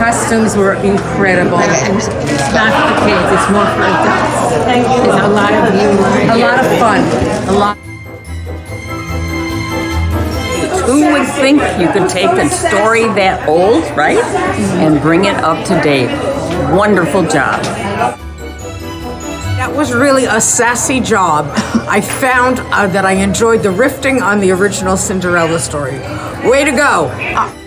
costumes were incredible. It's not for the kids, it's more for adults. Thank you. It's a lot of fun. A lot. Who would think you could take a story that old, right, and bring it up to date? Wonderful job. That was really a sassy job. I found that I enjoyed the riffing on the original Cinderella story. Way to go.